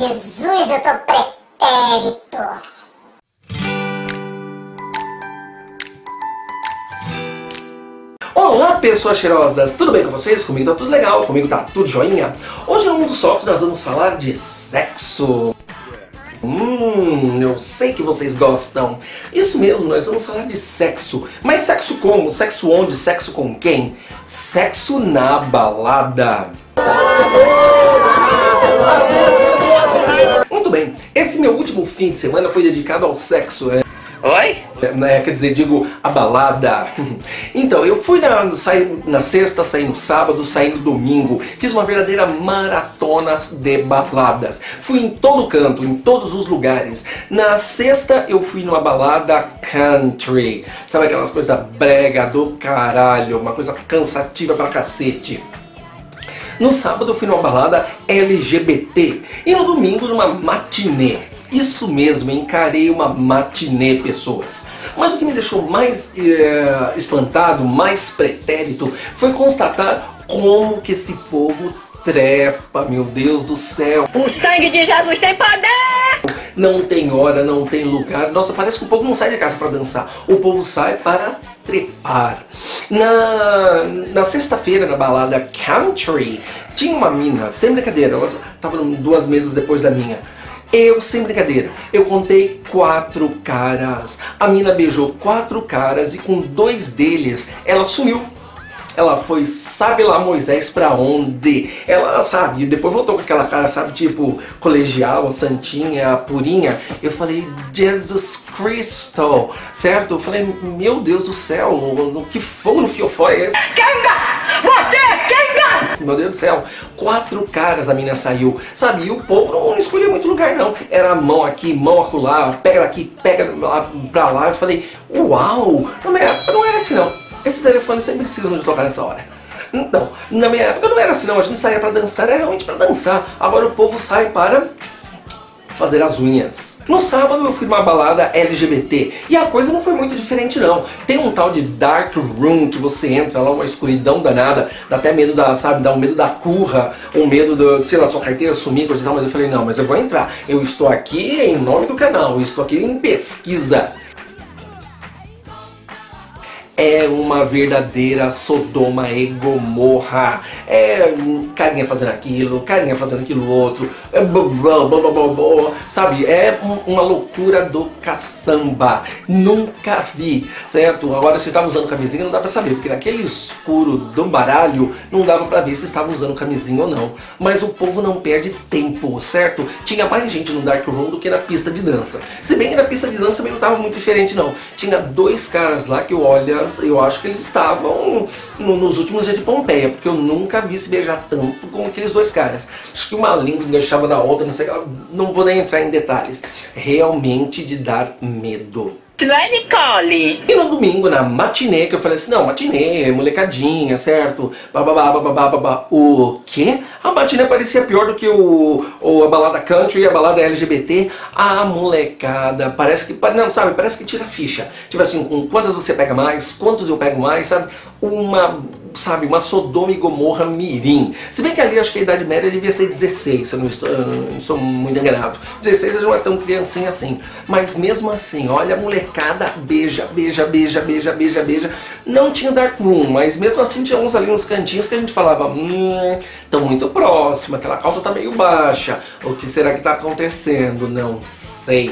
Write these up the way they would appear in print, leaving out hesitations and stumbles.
Jesus, eu tô pretérito. Olá, pessoas cheirosas! Tudo bem com vocês? Comigo tá tudo legal, comigo tá tudo joinha. Hoje no Mundo Socos nós vamos falar de sexo. Eu sei que vocês gostam. Isso mesmo, nós vamos falar de sexo. Mas sexo como? Sexo onde? Sexo com quem? Sexo na balada. Muito bem, esse meu último fim de semana foi dedicado ao sexo. Oi? Quer dizer, digo, a balada. Então, eu fui saí na sexta, saí no sábado, saí no domingo. Fiz uma verdadeira maratona de baladas. Fui em todo canto, em todos os lugares. Na sexta, eu fui numa balada country. Sabe aquelas coisas brega do caralho, uma coisa cansativa pra cacete. No sábado, eu fui numa balada LGBT. E no domingo, numa matinê. Isso mesmo, encarei uma matinê, pessoas. Mas o que me deixou mais espantado, mais pretérito, foi constatar como que esse povo trepa, meu Deus do céu. O sangue de Jesus tem poder! Não tem hora, não tem lugar. Nossa, parece que o povo não sai de casa para dançar. O povo sai para trepar. Na sexta-feira, na balada country, tinha uma mina, sem brincadeira, elas estavam 2 meses depois da minha. Eu, sem brincadeira, eu contei 4 caras. A mina beijou 4 caras e com 2 deles ela sumiu. Ela foi, sabe lá Moisés pra onde? Ela, sabe, depois voltou com aquela cara, sabe, tipo colegial, a santinha, a purinha. Eu falei, Jesus Cristo, certo? Eu falei, meu Deus do céu, que fogo no fiofó é esse? Kenga! Você é Kenga! Meu Deus do céu, 4 caras a mina saiu, sabe? E o povo não escolhia muito lugar não. Era mão aqui, mão acolá, pega daqui, pega lá pra lá. Eu falei, uau, na minha época não era assim não. Esses telefones sempre precisam de tocar nessa hora. Então, na minha época não era assim não, a gente saía pra dançar, era realmente pra dançar. Agora o povo sai para fazer as unhas. No sábado eu fui numa balada LGBT e a coisa não foi muito diferente não. Tem um tal de dark room que você entra lá, uma escuridão danada, dá até medo da, sabe, dá um medo da curra, um medo do, sei lá, sua carteira sumir, coisa e tal, mas eu falei, não, mas eu vou entrar. Eu estou aqui em nome do canal, eu estou aqui em pesquisa. É uma verdadeira Sodoma e Gomorra. É carinha fazendo aquilo, carinha fazendo aquilo outro. Sabe? É uma loucura do caçamba. Nunca vi, certo? Agora, se estava usando camisinha, não dá pra saber, porque naquele escuro do baralho não dava pra ver se estava usando camisinha ou não. Mas o povo não perde tempo, certo? Tinha mais gente no dark room do que na pista de dança. Se bem que na pista de dança também não estava muito diferente, não. Tinha 2 caras lá que eu acho que eles estavam nos últimos dias de Pompeia, porque eu nunca vi se beijar tanto como aqueles 2 caras. Acho que uma língua enganchava na outra, não sei, não vou nem entrar em detalhes. Realmente de dar medo. Não é, Nicole? E no domingo, na matinê, que eu falei assim, não, matinê, molecadinha, certo? Bababá. O quê? A matinê parecia pior do que a balada country e a balada LGBT. A molecada, parece que, não, sabe, parece que tira ficha. Tipo assim, quantas você pega mais, quantos eu pego mais, sabe? Uma Sodoma e Gomorra mirim. Se bem que ali acho que a idade média devia ser 16, se eu não estou muito enganado. 16 não é tão criancinha assim. Mas mesmo assim, olha a molecada beija. Não tinha dark room, mas mesmo assim tinha uns ali nos cantinhos que a gente falava, estão muito próximo, aquela calça tá meio baixa. O que será que tá acontecendo? Não sei.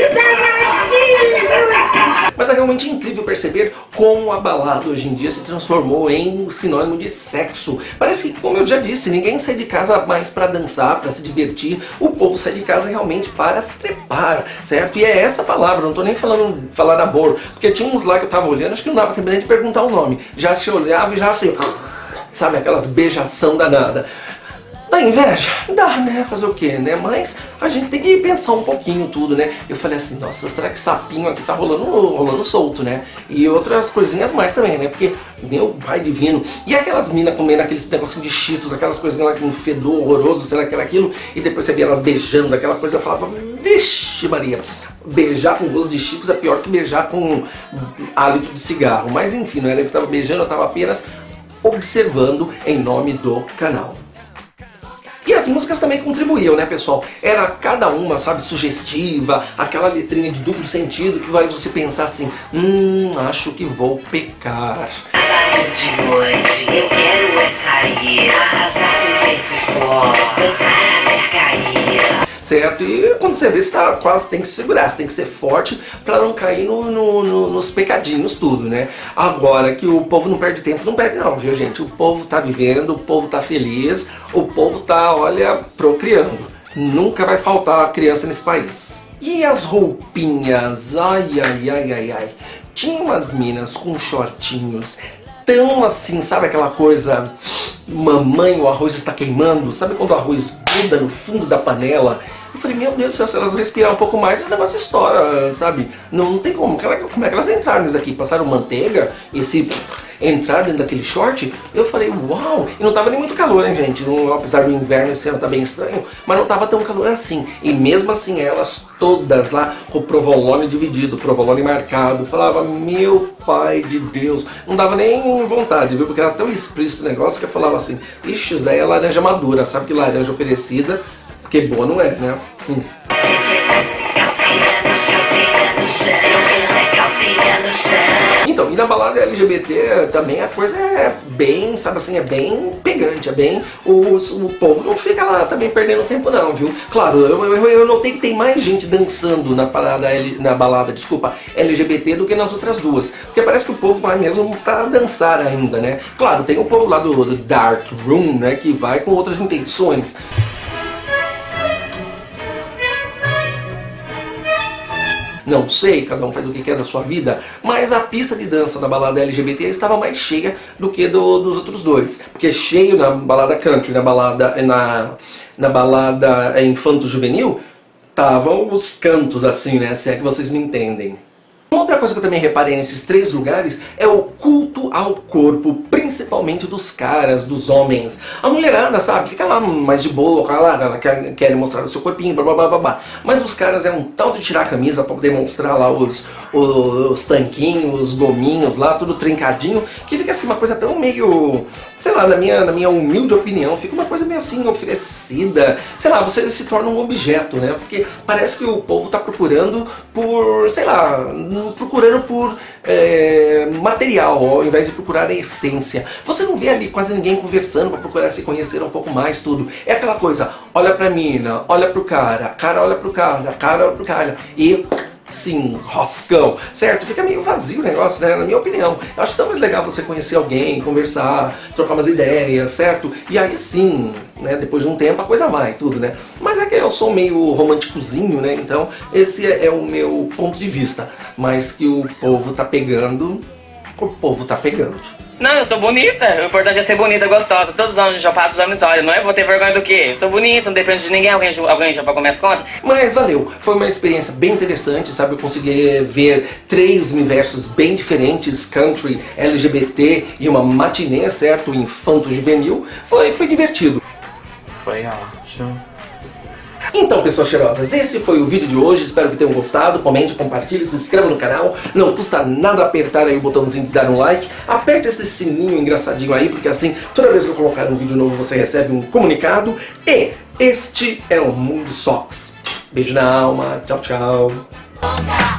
Mas é realmente incrível perceber como a balada hoje em dia se transformou em sinônimo de sexo. Parece que, como eu já disse, ninguém sai de casa mais para dançar, para se divertir. O povo sai de casa realmente para trepar, certo? E é essa palavra, não tô nem falar amor, porque tinha uns lá que eu tava olhando, acho que não dava tempo nem de perguntar o nome. Já se olhava e já assim, sabe, aquelas beijação danada. Dá inveja? Dá, né? Fazer o quê, né? Mas a gente tem que pensar um pouquinho tudo, né? Eu falei assim, nossa, será que sapinho aqui tá rolando solto, né? E outras coisinhas mais também, né? Porque, meu pai divino. E aquelas minas comendo aqueles negocinho de cheetos, aquelas coisinhas lá com um fedor horroroso, sei lá, aquilo. E depois você via elas beijando, aquela coisa, eu falava, vixe Maria. Beijar com gosto de cheetos é pior que beijar com hálito de cigarro. Mas enfim, não era eu que tava beijando, eu tava apenas observando em nome do canal. E as músicas também contribuíam, né, pessoal? Era cada uma, sabe, sugestiva, aquela letrinha de duplo sentido que vai você pensar assim, acho que vou pecar. De noite, eu quero é sair, arrasar com esses flores, dançar a mercaria. Certo? E quando você vê, você tá, quase tem que se segurar, você tem que ser forte para não cair nos pecadinhos tudo, né? Agora que o povo não perde tempo, não perde não, viu, gente? O povo tá vivendo, o povo tá feliz, o povo tá, olha, procriando. Nunca vai faltar criança nesse país. E as roupinhas? Ai, ai, ai, ai, ai. Tinha umas minas com shortinhos tão assim, sabe aquela coisa, mamãe, o arroz está queimando, sabe quando o arroz gruda no fundo da panela? Eu falei, meu Deus do céu, se elas respirar um pouco mais, esse negócio estoura, sabe? Não tem como. Como é que elas entraram nisso aqui? Passaram manteiga? Entrar dentro daquele short? Eu falei, uau! E não tava nem muito calor, hein, gente? Apesar do inverno esse ano tá bem estranho, mas não tava tão calor assim. E mesmo assim, elas todas lá com o provolone dividido, provolone marcado. Falava, meu pai de Deus. Não dava nem vontade, viu? Porque era tão explícito o negócio que eu falava assim, ixi, isso daí é laranja madura. Sabe que laranja oferecida, porque boa não é, né? Então, e na balada LGBT também a coisa é bem, sabe assim, é bem pegante, é bem... O povo não fica lá também perdendo tempo não, viu? Claro, eu notei que tem mais gente dançando na balada, desculpa, LGBT do que nas outras duas. Porque parece que o povo vai mesmo pra dançar ainda, né? Claro, tem o povo lá do Dark Room, né, que vai com outras intenções. Não sei, cada um faz o que quer da sua vida, mas a pista de dança da balada LGBT estava mais cheia do que dos outros dois. Porque cheio na balada country, na balada infanto-juvenil, estavam os cantos assim, né, se é que vocês me entendem. Uma outra coisa que eu também reparei nesses três lugares é o culto ao corpo, principalmente dos caras, dos homens. A mulherada, sabe, fica lá mais de boa, ela quer mostrar o seu corpinho, blá blá blá blá blá. Mas os caras é um tal de tirar a camisa pra poder mostrar lá os tanquinhos, os gominhos lá, tudo trincadinho, que fica assim uma coisa tão meio, sei lá, na minha humilde opinião, fica uma coisa meio assim oferecida. Sei lá, você se torna um objeto, né? Porque parece que o povo tá procurando por, sei lá, procurando por material, ao invés de procurar a essência. Você não vê ali quase ninguém conversando para procurar se conhecer um pouco mais, tudo. É aquela coisa, olha pra mina, olha pro cara olha pro cara olha pro cara, e... sim, roscão, certo? Fica meio vazio o negócio, né? Na minha opinião. Eu acho tão mais legal você conhecer alguém, conversar, trocar umas ideias, certo? E aí sim, né? Depois de um tempo a coisa vai, tudo, né? Mas é que eu sou meio românticozinho, né? Então esse é o meu ponto de vista. Mas que o povo tá pegando, o povo tá pegando. Não, eu sou bonita. O importante é ser bonita e gostosa. Todos os homens já faço, os homens olham. Não é? Vou ter vergonha do quê? Eu sou bonita, não depende de ninguém. Alguém já pagou minhas contas? Mas valeu. Foi uma experiência bem interessante, sabe? Eu consegui ver três universos bem diferentes. Country, LGBT e uma matinê, certo? Infanto-juvenil. Foi divertido. Foi ótimo. Então, pessoas cheirosas, esse foi o vídeo de hoje, espero que tenham gostado. Comente, compartilhe, se inscreva no canal. Não custa nada apertar aí o botãozinho de dar um like. Aperte esse sininho engraçadinho aí, porque assim, toda vez que eu colocar um vídeo novo, você recebe um comunicado. E este é o Mundo Socks. Beijo na alma, tchau, tchau.